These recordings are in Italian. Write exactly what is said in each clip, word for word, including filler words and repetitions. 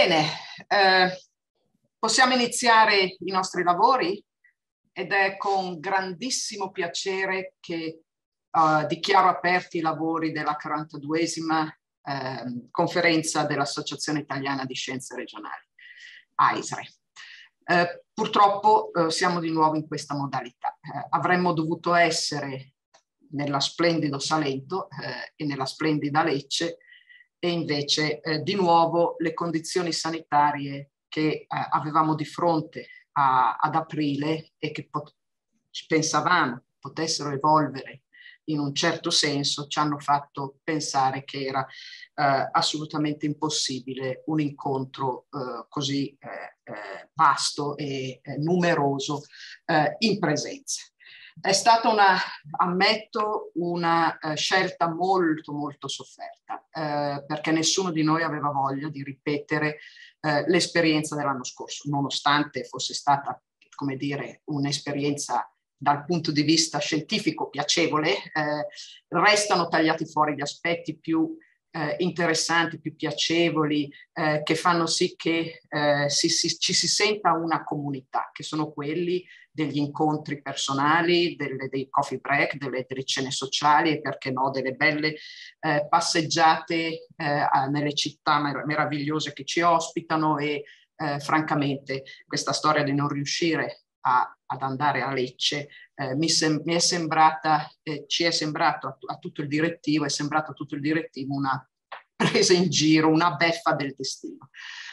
Bene, eh, possiamo iniziare i nostri lavori ed è con grandissimo piacere che uh, dichiaro aperti i lavori della quarantaduesima eh, conferenza dell'Associazione Italiana di Scienze Regionali, A I S R E. Eh, purtroppo eh, siamo di nuovo in questa modalità. Eh, avremmo dovuto essere nella splendido Salento eh, e nella splendida Lecce, e invece eh, di nuovo le condizioni sanitarie che eh, avevamo di fronte a, ad aprile e che pot- pensavamo potessero evolvere in un certo senso ci hanno fatto pensare che era eh, assolutamente impossibile un incontro eh, così eh, eh, vasto e eh, numeroso eh, in presenza. È stata una, ammetto, una uh, scelta molto molto sofferta, eh, perché nessuno di noi aveva voglia di ripetere eh, l'esperienza dell'anno scorso, nonostante fosse stata, come dire, un'esperienza dal punto di vista scientifico piacevole. Eh, restano tagliati fuori gli aspetti più eh, interessanti, più piacevoli, eh, che fanno sì che eh, si, si, ci si senta una comunità, che sono quelli degli incontri personali, delle, dei coffee break, delle, delle cene sociali e perché no delle belle eh, passeggiate eh, nelle città mer- meravigliose che ci ospitano e eh, francamente questa storia di non riuscire a, ad andare a Lecce eh, mi, sem- mi è sembrata, eh, ci è sembrato a, a tutto il direttivo, è sembrato a tutto il direttivo una presa in giro, una beffa del destino.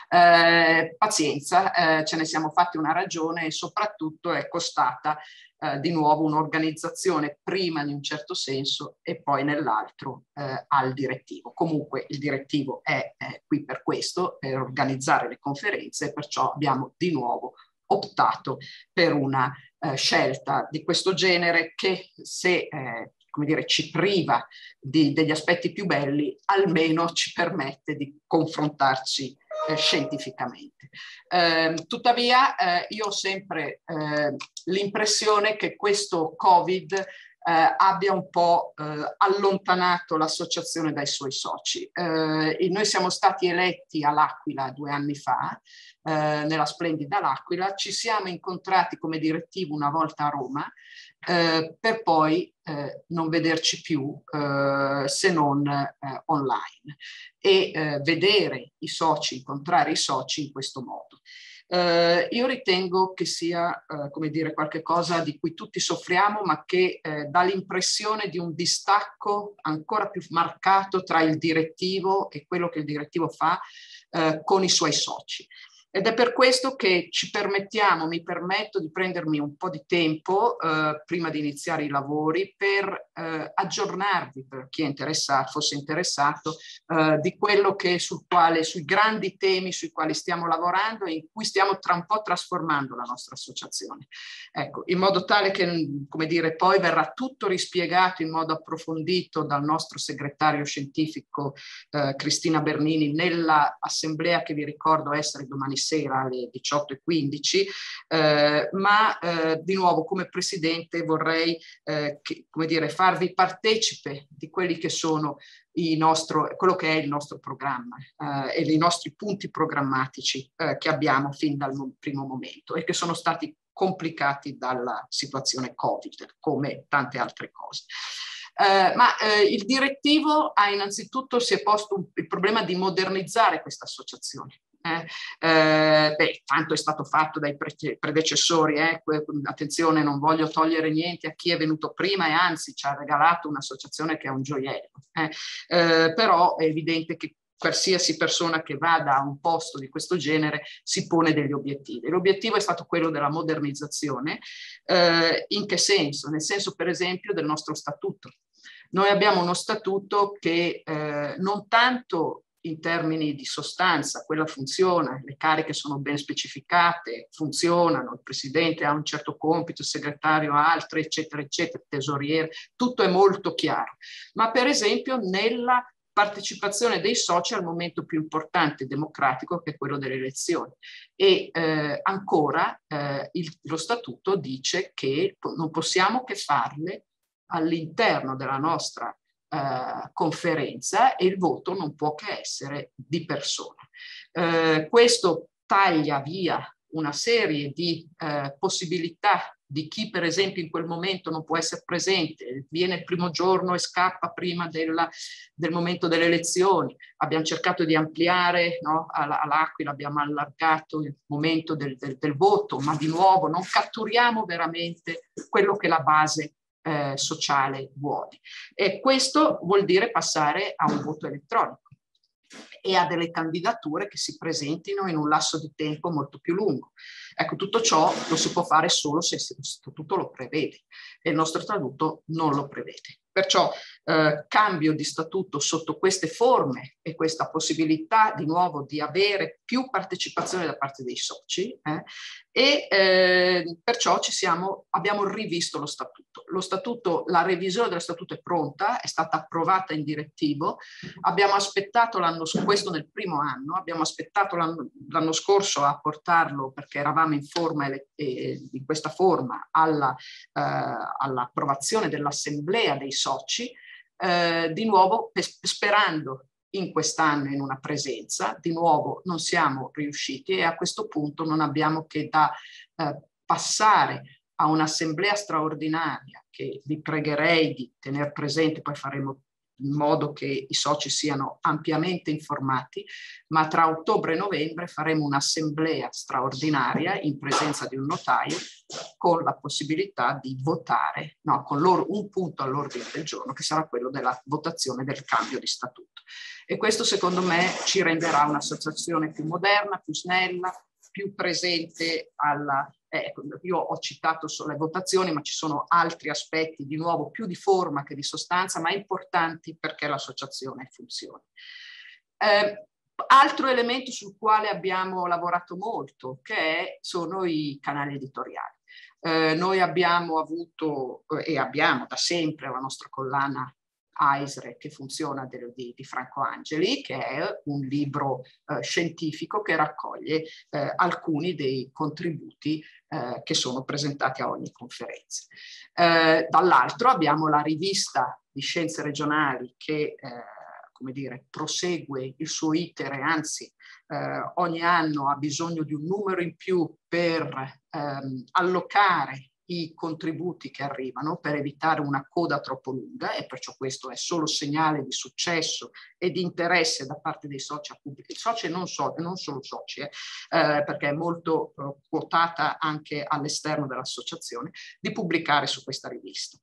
Eh, pazienza, eh, ce ne siamo fatti una ragione e soprattutto è costata eh, di nuovo un'organizzazione prima in un certo senso e poi nell'altro eh, al direttivo. Comunque il direttivo è, è qui per questo, per organizzare le conferenze e perciò abbiamo di nuovo optato per una eh, scelta di questo genere che se eh, come dire, ci priva di, degli aspetti più belli, almeno ci permette di confrontarci eh, scientificamente. Eh, tuttavia, eh, io ho sempre eh, l'impressione che questo Covid eh, abbia un po' eh, allontanato l'associazione dai suoi soci. Eh, noi siamo stati eletti all'Aquila due anni fa, eh, nella splendida L'Aquila, ci siamo incontrati come direttivo una volta a Roma, Eh, per poi eh, non vederci più eh, se non eh, online e eh, vedere i soci, incontrare i soci in questo modo. Eh, io ritengo che sia, eh, come dire, qualche cosa di cui tutti soffriamo, ma che eh, dà l'impressione di un distacco ancora più marcato tra il direttivo e quello che il direttivo fa eh, con i suoi soci. Ed è per questo che ci permettiamo, mi permetto di prendermi un po' di tempo eh, prima di iniziare i lavori per eh, aggiornarvi, per chi è interessato, fosse interessato, eh, di quello che sul quale, sui grandi temi sui quali stiamo lavorando e in cui stiamo tra un po' trasformando la nostra associazione. Ecco, in modo tale che, come dire, poi verrà tutto rispiegato in modo approfondito dal nostro segretario scientifico eh, Cristina Bernini nella assemblea che vi ricordo essere domani sera alle diciotto e quindici, eh, ma eh, di nuovo come presidente vorrei eh, che, come dire, farvi partecipe di quelli che sono i nostro, quello che è il nostro programma eh, e i nostri punti programmatici eh, che abbiamo fin dal primo momento e che sono stati complicati dalla situazione Covid, come tante altre cose. Eh, ma eh, il direttivo ha innanzitutto si è posto un, il problema di modernizzare questa associazione. Eh, eh, beh, tanto è stato fatto dai pre predecessori, eh, attenzione, non voglio togliere niente a chi è venuto prima e anzi ci ha regalato un'associazione che è un gioiello, eh, eh, però è evidente che qualsiasi persona che vada a un posto di questo genere si pone degli obiettivi. L'obiettivo è stato quello della modernizzazione. Eh, in che senso? Nel senso, per esempio, del nostro statuto. Noi abbiamo uno statuto che eh, non tanto in termini di sostanza, quella funziona, le cariche sono ben specificate, funzionano, il presidente ha un certo compito, il segretario ha altri, eccetera, eccetera, tesoriere, tutto è molto chiaro. Ma per esempio nella partecipazione dei soci al momento più importante democratico che è quello delle elezioni e eh, ancora eh, il, lo statuto dice che non possiamo che farle all'interno della nostra eh, conferenza e il voto non può che essere di persona. Eh, questo taglia via una serie di eh, possibilità di chi per esempio in quel momento non può essere presente, viene il primo giorno e scappa prima della, del momento delle elezioni. Abbiamo cercato di ampliare, no? All'Aquila abbiamo allargato il momento del, del, del voto, ma di nuovo non catturiamo veramente quello che la base eh, sociale vuole. E questo vuol dire passare a un voto elettronico e a delle candidature che si presentino in un lasso di tempo molto più lungo. Ecco, tutto ciò lo si può fare solo se il statuto lo prevede e il nostro statuto non lo prevede. Perciò eh, cambio di statuto sotto queste forme e questa possibilità di nuovo di avere più partecipazione da parte dei soci eh, e eh, perciò ci siamo, abbiamo rivisto lo statuto. Lo statuto, la revisione dello statuto è pronta, è stata approvata in direttivo, abbiamo aspettato l'anno scorso, questo nel primo anno, abbiamo aspettato l'anno scorso a portarlo perché eravamo in forma eh, in questa forma alla, eh, all'approvazione dell'assemblea dei soci, eh, di nuovo sperando in quest'anno in una presenza, di nuovo non siamo riusciti e a questo punto non abbiamo che da eh, passare a un'assemblea straordinaria che vi pregherei di tenere presente, poi faremo in modo che i soci siano ampiamente informati, ma tra ottobre e novembre faremo un'assemblea straordinaria in presenza di un notaio con la possibilità di votare, no, con loro un punto all'ordine del giorno che sarà quello della votazione del cambio di statuto. E questo secondo me ci renderà un'associazione più moderna, più snella, più presente alla... Eh, io ho citato solo le votazioni, ma ci sono altri aspetti, di nuovo, più di forma che di sostanza, ma importanti perché l'associazione funzioni. Eh, altro elemento sul quale abbiamo lavorato molto, che è, sono i canali editoriali. Eh, noi abbiamo avuto eh, e abbiamo da sempre la nostra collana AISRE che funziona del, di, di Franco Angeli, che è un libro eh, scientifico che raccoglie eh, alcuni dei contributi eh, che sono presentati a ogni conferenza. Eh, dall'altro abbiamo la rivista di scienze regionali che eh, come dire, prosegue il suo iter e anzi eh, ogni anno ha bisogno di un numero in più per ehm, allocare i contributi che arrivano per evitare una coda troppo lunga e perciò questo è solo segnale di successo e di interesse da parte dei soci a pubblico, soci e non, so, non solo soci, eh, eh, perché è molto eh, quotata anche all'esterno dell'associazione, di pubblicare su questa rivista.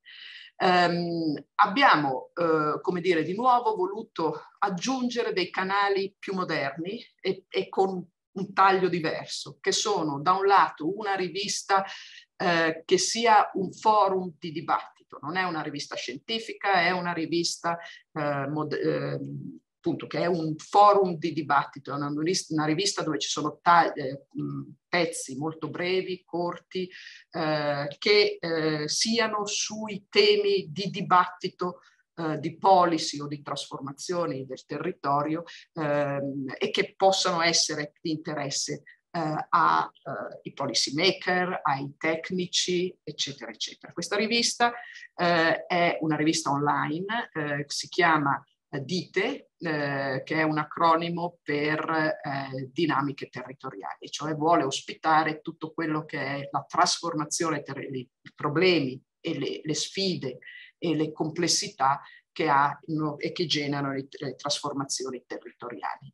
Um, abbiamo, uh, come dire, di nuovo voluto aggiungere dei canali più moderni e, e con un taglio diverso, che sono da un lato una rivista eh, che sia un forum di dibattito, non è una rivista scientifica, è una rivista eh, mod- eh, appunto che è un forum di dibattito, è una, una rivista dove ci sono eh, pezzi molto brevi, corti, eh, che eh, siano sui temi di dibattito eh, di policy o di trasformazioni del territorio ehm, e che possano essere di interesse eh, ai uh, policy maker, ai tecnici, eccetera, eccetera. Questa rivista eh, è una rivista online, eh, si chiama DITE, eh, che è un acronimo per eh, dinamiche territoriali, cioè vuole ospitare tutto quello che è la trasformazione, i problemi e le, le sfide e le complessità che hanno e che generano le, le trasformazioni territoriali.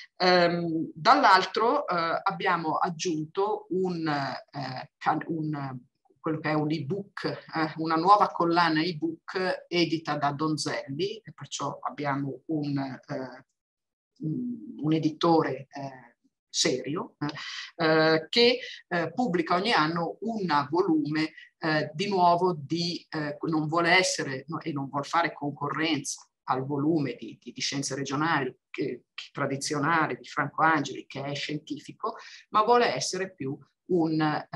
Um, dall'altro uh, abbiamo aggiunto un, uh, un quello che è un ebook, eh, una nuova collana ebook edita da Donzelli, e perciò abbiamo un, eh, un editore eh, serio eh, che eh, pubblica ogni anno un volume eh, di nuovo di, eh, non vuole essere no, e non vuole fare concorrenza al volume di, di, di scienze regionali che, che tradizionali di Franco Angeli, che è scientifico, ma vuole essere più un eh,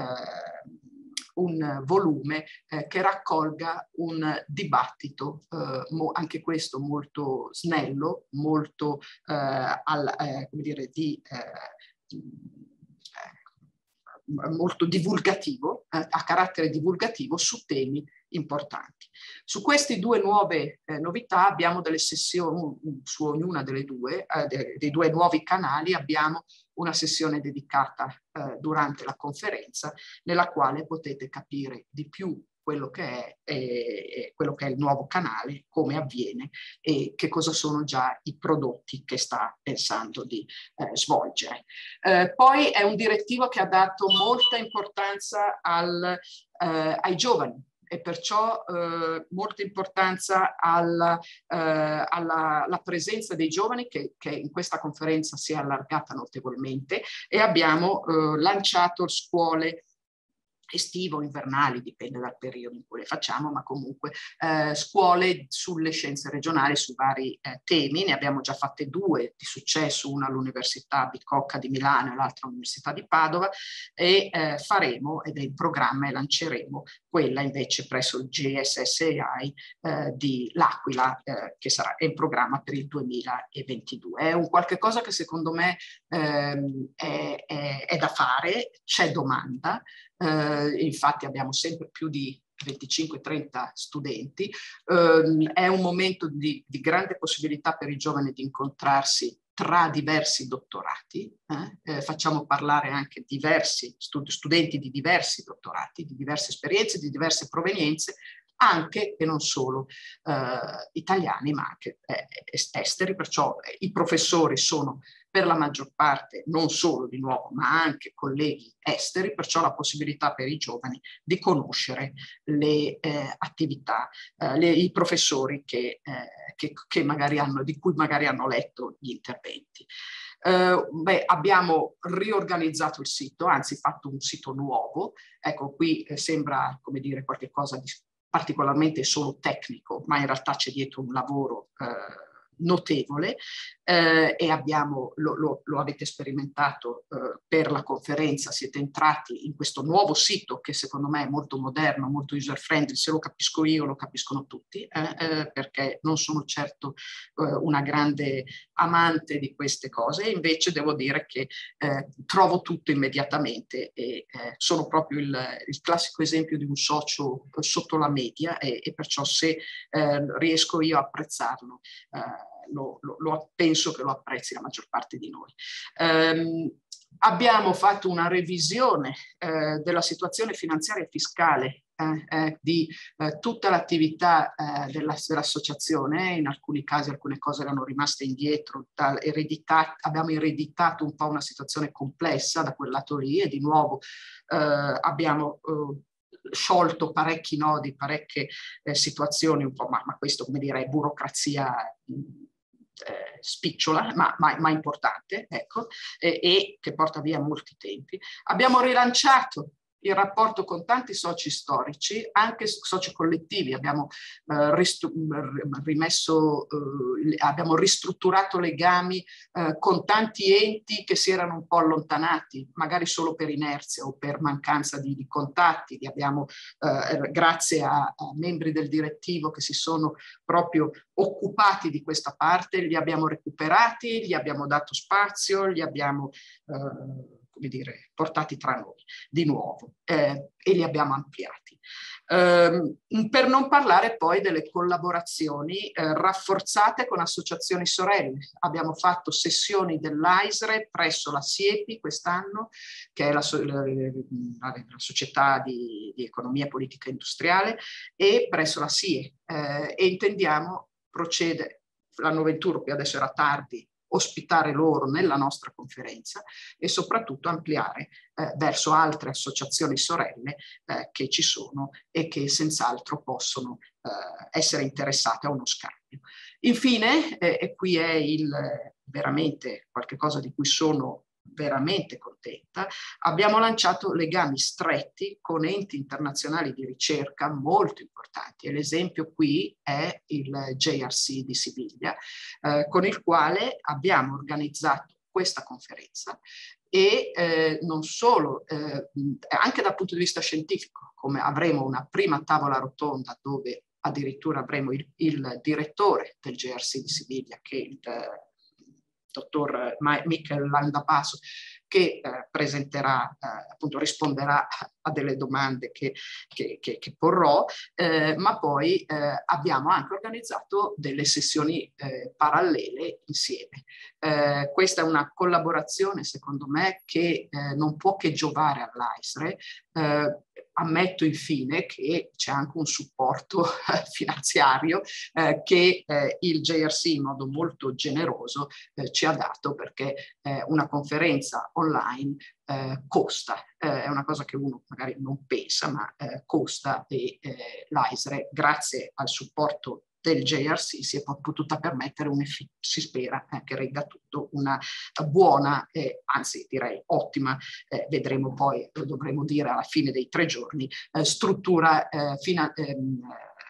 un volume eh, che raccolga un dibattito, eh, anche questo molto snello, molto eh, al, eh, come dire, di, eh, molto divulgativo, eh, a carattere divulgativo su temi importanti. Su queste due nuove eh, novità abbiamo delle sessioni, su ognuna delle due, eh, dei, dei due nuovi canali abbiamo una sessione dedicata eh, durante la conferenza, nella quale potete capire di più quello che è, eh, quello che è il nuovo canale, come avviene e che cosa sono già i prodotti che sta pensando di eh, svolgere. Eh, poi è un direttivo che ha dato molta importanza al, eh, ai giovani, e perciò eh, molta importanza alla, eh, alla, alla presenza dei giovani che, che in questa conferenza si è allargata notevolmente, e abbiamo eh, lanciato scuole estivo, invernali, dipende dal periodo in cui le facciamo, ma comunque eh, scuole sulle scienze regionali su vari eh, temi. Ne abbiamo già fatte due di successo, una all'Università Bicocca di Milano e l'altra all'Università di Padova, e eh, faremo, ed è in programma, e lanceremo quella invece presso il G S S A I eh, di L'Aquila, eh, che sarà in programma per il duemilaventidue. È un qualche cosa che secondo me ehm, è, è, è da fare, c'è domanda. Uh, infatti abbiamo sempre più di venticinque trenta studenti, uh, è un momento di, di grande possibilità per i giovani di incontrarsi tra diversi dottorati, eh? Eh, facciamo parlare anche diversi stud studenti di diversi dottorati, di diverse esperienze, di diverse provenienze, anche e non solo eh, italiani, ma anche eh, esteri, perciò eh, i professori sono per la maggior parte non solo di nuovo, ma anche colleghi esteri, perciò la possibilità per i giovani di conoscere le eh, attività, eh, le, i professori che, eh, che, che magari hanno, di cui magari hanno letto gli interventi. Uh, beh, abbiamo riorganizzato il sito, anzi fatto un sito nuovo. Ecco, qui eh, sembra, come dire, qualcosa di particolarmente solo tecnico, ma in realtà c'è dietro un lavoro eh, notevole, eh, e abbiamo, lo, lo, lo avete sperimentato eh, per la conferenza, siete entrati in questo nuovo sito che secondo me è molto moderno, molto user friendly, se lo capisco io lo capiscono tutti, eh, eh, perché non sono certo eh, una grande amante di queste cose, e invece devo dire che eh, trovo tutto immediatamente, e eh, sono proprio il, il classico esempio di un socio sotto la media, e, e perciò se eh, riesco io a apprezzarlo, eh, Lo, lo, lo, penso che lo apprezzi la maggior parte di noi. Um, abbiamo fatto una revisione eh, della situazione finanziaria e fiscale eh, eh, di eh, tutta l'attività eh, dell'associazione. In alcuni casi alcune cose erano rimaste indietro, abbiamo ereditato un po' una situazione complessa da quel lato lì, e di nuovo eh, abbiamo eh, sciolto parecchi nodi, parecchie eh, situazioni un po', ma, ma questo, come dire, è burocrazia eh, spicciola, ma, ma, ma importante, ecco, eh, e che porta via molti tempi. Abbiamo rilanciato il rapporto con tanti soci storici, anche soci collettivi. Abbiamo, eh, rimesso, eh, abbiamo ristrutturato legami eh, con tanti enti che si erano un po' allontanati, magari solo per inerzia o per mancanza di, di contatti. Li abbiamo, eh, grazie a, a membri del direttivo che si sono proprio occupati di questa parte, li abbiamo recuperati, gli abbiamo dato spazio, li abbiamo eh, come dire, portati tra noi di nuovo eh, e li abbiamo ampliati. Eh, per non parlare poi delle collaborazioni eh, rafforzate con associazioni sorelle. Abbiamo fatto sessioni dell'AISRE presso la SIEPI quest'anno, che è la, so la, la società di, di economia politica industriale, e presso la S I E, eh, e intendiamo procedere l'anno ventuno, che adesso era tardi, ospitare loro nella nostra conferenza, e soprattutto ampliare eh, verso altre associazioni sorelle eh, che ci sono e che senz'altro possono eh, essere interessate a uno scambio. Infine, eh, e qui è il, veramente qualcosa di cui sono veramente contenta, abbiamo lanciato legami stretti con enti internazionali di ricerca molto importanti, e l'esempio qui è il J R C di Siviglia, eh, con il quale abbiamo organizzato questa conferenza, e eh, non solo, eh, anche dal punto di vista scientifico, come avremo una prima tavola rotonda dove addirittura avremo il, il direttore del J R C di Siviglia, che è il dottor Michael Landabasso, che eh, presenterà, eh, appunto risponderà a delle domande che, che, che, che porrò, eh, ma poi eh, abbiamo anche organizzato delle sessioni eh, parallele insieme. Eh, questa è una collaborazione, secondo me, che eh, non può che giovare all'AISRE. Eh, ammetto infine che c'è anche un supporto finanziario eh, che eh, il J R C in modo molto generoso eh, ci ha dato, perché eh, una conferenza online eh, costa, eh, è una cosa che uno magari non pensa, ma eh, costa, e eh, l'AISRE, grazie al supporto del J R C, si è potuta permettere, un si spera eh, che regga tutto, una buona, eh, anzi direi ottima, eh, vedremo poi, lo dovremo dire alla fine dei tre giorni, eh, struttura eh, fina, ehm,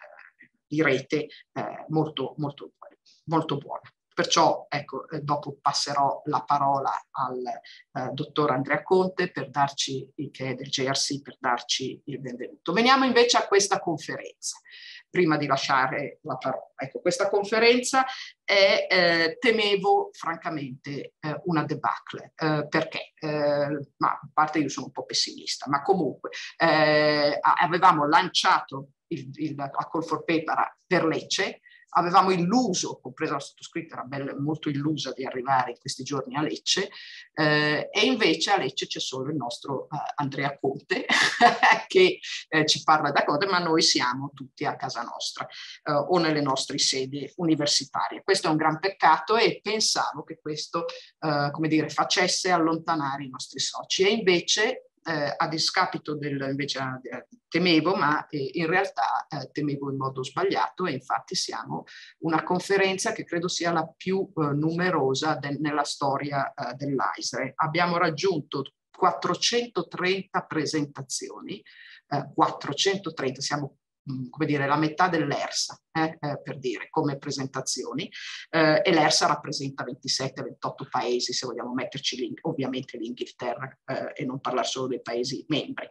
di rete eh, molto, molto, molto buona. Perciò, ecco, eh, dopo passerò la parola al eh, dottor Andrea Conte, per darci, che è del J R C, per darci il benvenuto. Veniamo invece a questa conferenza, prima di lasciare la parola. Ecco, questa conferenza è, eh, temevo francamente eh, una debacle. Eh, perché? Eh, ma a parte io sono un po' pessimista, ma comunque eh, avevamo lanciato il, il, la call for paper per Lecce, avevamo illuso, compresa la sottoscritta, era bella, molto illusa di arrivare in questi giorni a Lecce, eh, e invece a Lecce c'è solo il nostro uh, Andrea Conte che eh, ci parla da cose, ma noi siamo tutti a casa nostra uh, o nelle nostre sedi universitarie. Questo è un gran peccato, e pensavo che questo, uh, come dire, facesse allontanare i nostri soci, e invece Eh, a discapito del, invece eh, temevo, ma eh, in realtà eh, temevo in modo sbagliato, e infatti siamo una conferenza che credo sia la più eh, numerosa de, nella storia eh, dell'AISRE. Abbiamo raggiunto quattrocentotrenta presentazioni, eh, quattrocentotrenta, siamo come dire, la metà dell'ERSA, eh, eh, per dire, come presentazioni, eh, e l'ERSA rappresenta ventisette ventotto paesi, se vogliamo metterci lì, ovviamente l'Inghilterra, eh, e non parlare solo dei paesi membri.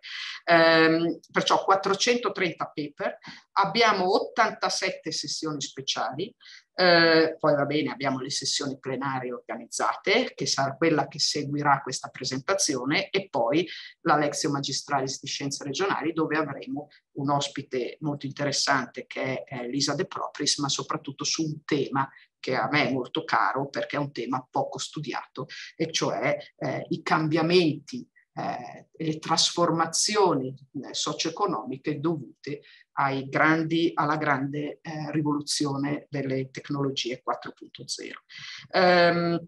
Eh, perciò quattrocentotrenta paper, abbiamo ottantasette sessioni speciali, eh, poi va bene, abbiamo le sessioni plenarie organizzate, che sarà quella che seguirà questa presentazione, e poi la Lectio Magistralis di Scienze Regionali, dove avremo un ospite molto interessante che è Lisa De Propris, ma soprattutto su un tema che a me è molto caro, perché è un tema poco studiato, e cioè eh, i cambiamenti e eh, le trasformazioni eh, socio-economiche dovute ai grandi, alla grande eh, rivoluzione delle tecnologie quattro punto zero. Um,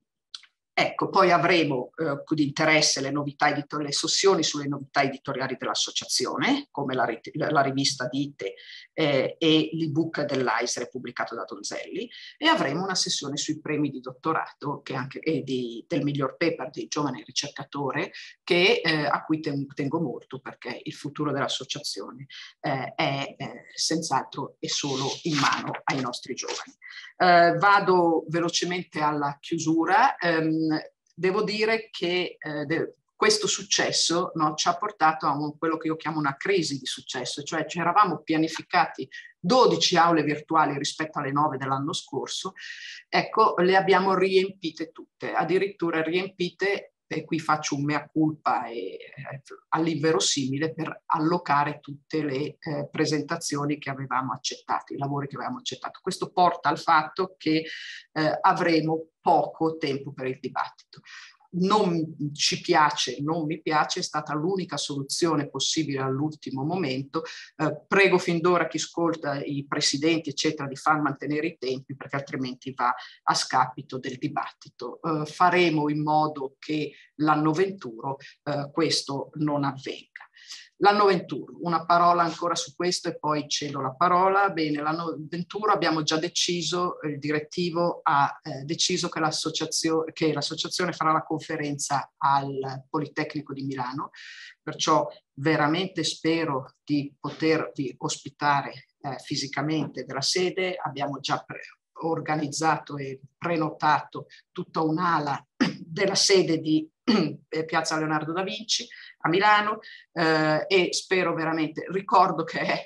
Ecco, poi avremo eh, di interesse le novità editoriali, le sessioni sulle novità editoriali dell'associazione, come la, la rivista Dite eh, e l'ebook dell'AISRE pubblicato da Donzelli, e avremo una sessione sui premi di dottorato che anche, e di, del miglior paper dei giovani ricercatori, che, eh, a cui ten, tengo molto, perché il futuro dell'associazione eh, è eh, senz'altro e solo in mano ai nostri giovani. Eh, vado velocemente alla chiusura. Um, devo dire che eh, de questo successo, no, ci ha portato a un, quello che io chiamo una crisi di successo, cioè ci eravamo pianificati dodici aule virtuali rispetto alle nove dell'anno scorso, ecco, le abbiamo riempite tutte, addirittura riempite, e qui faccio un mea culpa e, eh, all'inverosimile, per allocare tutte le eh, presentazioni che avevamo accettato, i lavori che avevamo accettato. Questo porta al fatto che eh, avremo poco tempo per il dibattito. Non ci piace, non mi piace, è stata l'unica soluzione possibile all'ultimo momento. Eh, prego fin d'ora chi ascolta, i presidenti eccetera, di far mantenere i tempi, perché altrimenti va a scapito del dibattito. Eh, faremo in modo che l'anno venturo eh, questo non avvenga. L'anno ventuno, una parola ancora su questo e poi cedo la parola. Bene, l'anno ventuno abbiamo già deciso, il direttivo ha eh, deciso che l'associazione, che l'associazione farà la conferenza al Politecnico di Milano, perciò veramente spero di potervi ospitare eh, fisicamente della sede. Abbiamo già organizzato e prenotato tutta un'ala della sede di Piazza Leonardo da Vinci a Milano, eh, e spero veramente, ricordo che è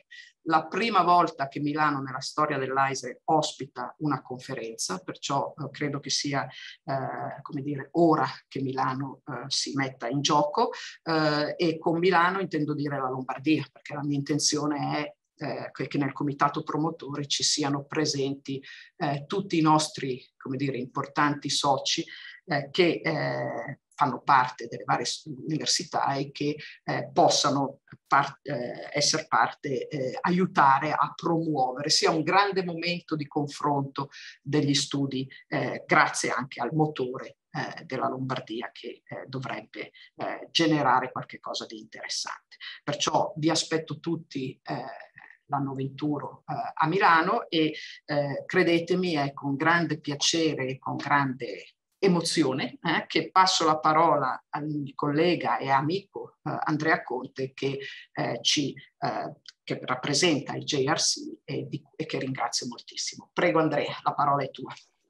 la prima volta che Milano nella storia dell'AISE ospita una conferenza, perciò eh, credo che sia eh, come dire, ora che Milano eh, si metta in gioco, eh, e con Milano intendo dire la Lombardia, perché la mia intenzione è Eh, che nel comitato promotore ci siano presenti eh, tutti i nostri, come dire, importanti soci eh, che eh, fanno parte delle varie università e che eh, possano par eh, essere parte, eh, aiutare a promuovere, sia un grande momento di confronto degli studi, eh, grazie anche al motore eh, della Lombardia che eh, dovrebbe eh, generare qualche cosa di interessante. Perciò vi aspetto tutti eh, l'anno venturo eh, a Milano e eh, credetemi, è con grande piacere e con grande emozione eh, che passo la parola al collega e amico eh, Andrea Conte che, eh, ci, eh, che rappresenta il J R C e, di, e che ringrazio moltissimo. Prego Andrea, la parola è tua.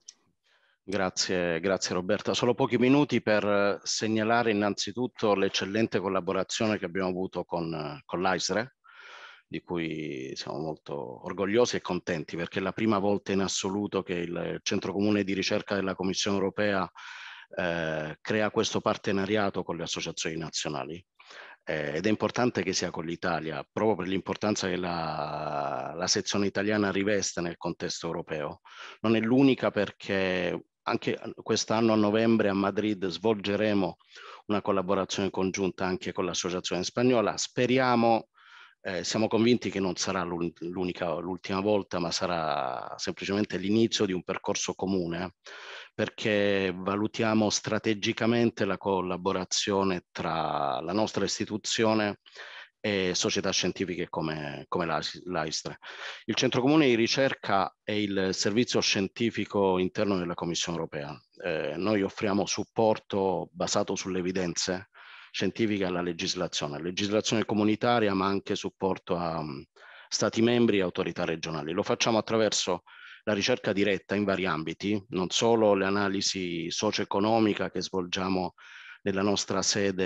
Grazie, grazie Roberta. Solo pochi minuti per segnalare innanzitutto l'eccellente collaborazione che abbiamo avuto con, con l'AISRE, di cui siamo molto orgogliosi e contenti, perché è la prima volta in assoluto che il Centro Comune di Ricerca della Commissione Europea eh, crea questo partenariato con le associazioni nazionali. Eh, ed è importante che sia con l'Italia, proprio per l'importanza che la, la sezione italiana riveste nel contesto europeo. Non è l'unica, perché anche quest'anno a novembre a Madrid svolgeremo una collaborazione congiunta anche con l'associazione spagnola. Speriamo, eh, siamo convinti che non sarà l'unica, l'ultima volta, ma sarà semplicemente l'inizio di un percorso comune, perché valutiamo strategicamente la collaborazione tra la nostra istituzione e società scientifiche come, come l'AISTRE. Il Centro Comune di Ricerca è il servizio scientifico interno della Commissione Europea. Eh, noi offriamo supporto basato sulle evidenze scientifiche alla legislazione, legislazione comunitaria, ma anche supporto a um, Stati membri e autorità regionali. Lo facciamo attraverso la ricerca diretta in vari ambiti, non solo l'analisi socio-economica che svolgiamo nella nostra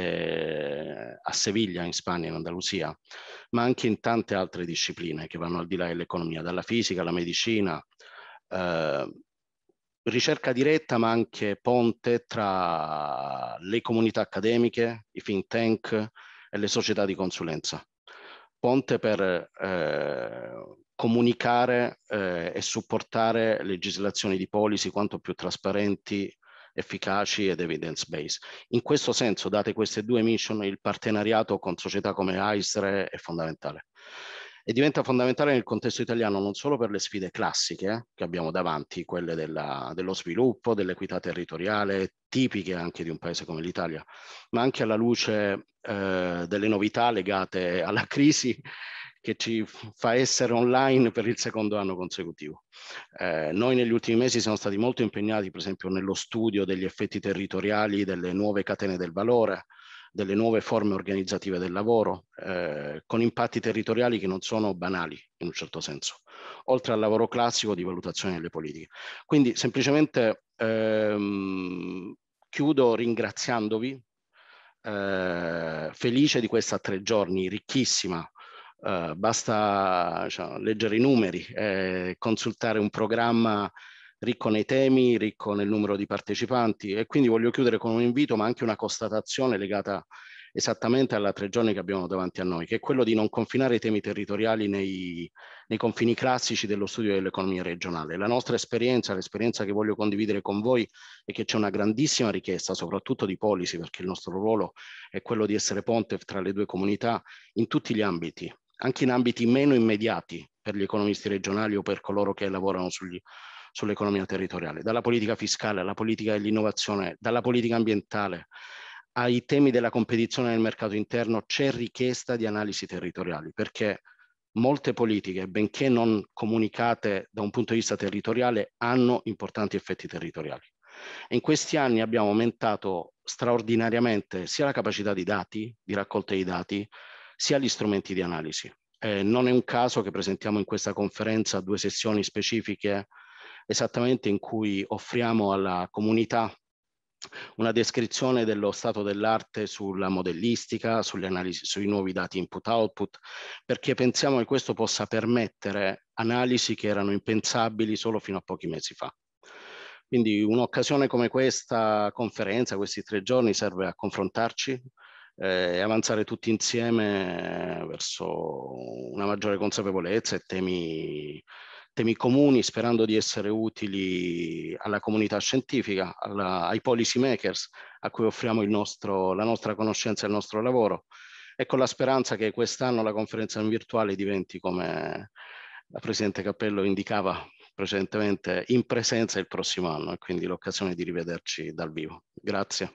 sede a Seviglia, in Spagna, in Andalusia, ma anche in tante altre discipline che vanno al di là dell'economia, dalla fisica alla medicina, eh, ricerca diretta ma anche ponte tra le comunità accademiche, i think tank e le società di consulenza. Ponte per eh, comunicare eh, e supportare legislazioni di policy quanto più trasparenti, efficaci ed evidence-based. In questo senso, date queste due mission, il partenariato con società come AISRE è fondamentale. E diventa fondamentale nel contesto italiano non solo per le sfide classiche eh, che abbiamo davanti, quelle della, dello sviluppo, dell'equità territoriale, tipiche anche di un paese come l'Italia, ma anche alla luce eh, delle novità legate alla crisi che ci fa essere online per il secondo anno consecutivo. Eh, noi negli ultimi mesi siamo stati molto impegnati, per esempio, nello studio degli effetti territoriali delle nuove catene del valore, delle nuove forme organizzative del lavoro, eh, con impatti territoriali che non sono banali, in un certo senso, oltre al lavoro classico di valutazione delle politiche. Quindi semplicemente ehm, chiudo ringraziandovi, eh, felice di questa tre giorni ricchissima. Uh, basta cioè, leggere i numeri, eh, consultare un programma ricco nei temi, ricco nel numero di partecipanti, e quindi voglio chiudere con un invito ma anche una constatazione legata esattamente alla tre giorni che abbiamo davanti a noi, che è quello di non confinare i temi territoriali nei, nei confini classici dello studio dell'economia regionale. La nostra esperienza, l'esperienza che voglio condividere con voi, è che c'è una grandissima richiesta, soprattutto di policy, perché il nostro ruolo è quello di essere ponte tra le due comunità in tutti gli ambiti, anche in ambiti meno immediati per gli economisti regionali o per coloro che lavorano sugli, sull'economia territoriale, dalla politica fiscale alla politica dell'innovazione, dalla politica ambientale ai temi della competizione nel mercato interno. C'è richiesta di analisi territoriali, perché molte politiche, benché non comunicate da un punto di vista territoriale, hanno importanti effetti territoriali. E in questi anni abbiamo aumentato straordinariamente sia la capacità di dati, di raccolta di dati, sia gli strumenti di analisi. Eh, non è un caso che presentiamo in questa conferenza due sessioni specifiche esattamente in cui offriamo alla comunità una descrizione dello stato dell'arte sulla modellistica, sulle analisi, sui nuovi dati input-output, perché pensiamo che questo possa permettere analisi che erano impensabili solo fino a pochi mesi fa. Quindi un'occasione come questa conferenza, questi tre giorni, serve a confrontarci eh, e avanzare tutti insieme verso una maggiore consapevolezza e temi temi comuni, sperando di essere utili alla comunità scientifica, alla, ai policy makers a cui offriamo il nostro, la nostra conoscenza e il nostro lavoro, e con la speranza che quest'anno la conferenza in virtuale diventi, come la Presidente Cappello indicava precedentemente, in presenza il prossimo anno, e quindi l'occasione di rivederci dal vivo. Grazie.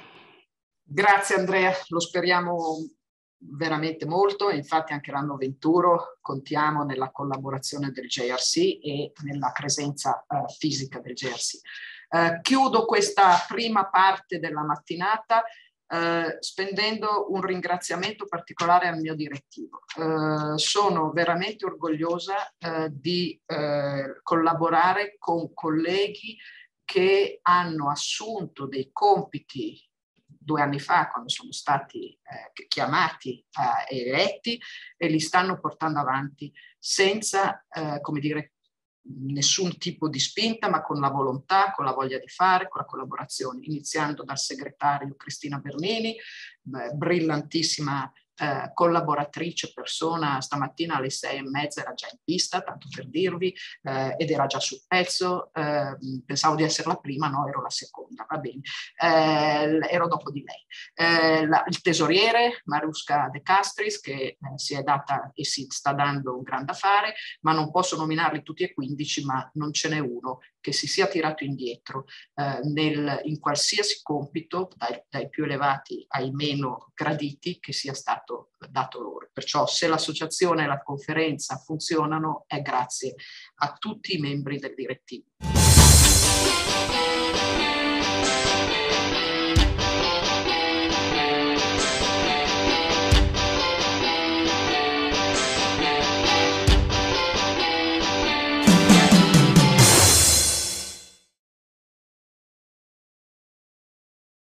Grazie Andrea, lo speriamo veramente molto, e infatti anche l'anno venturo contiamo nella collaborazione del J R C e nella presenza uh, fisica del J R C. Uh, chiudo questa prima parte della mattinata uh, spendendo un ringraziamento particolare al mio direttivo. Uh, sono veramente orgogliosa uh, di uh, collaborare con colleghi che hanno assunto dei compiti due anni fa, quando sono stati eh, chiamati e eh, eletti, e li stanno portando avanti senza, eh, come dire, nessun tipo di spinta, ma con la volontà, con la voglia di fare, con la collaborazione, iniziando dal segretario Cristina Bernini, eh, brillantissima eh, collaboratrice, persona. Stamattina alle sei e mezza era già in pista, tanto per dirvi, eh, ed era già sul pezzo. Eh, pensavo di essere la prima, no, ero la seconda, va bene, eh, ero dopo di lei. Eh, la, il tesoriere Mariusca De Castris, che eh, si è data e si sta dando un grande affare, ma non posso nominarli tutti e quindici, ma non ce n'è uno che si sia tirato indietro eh, nel, in qualsiasi compito, dai, dai più elevati ai meno graditi, che sia stato dato loro. Perciò se l'associazione e la conferenza funzionano è grazie a tutti i membri del direttivo.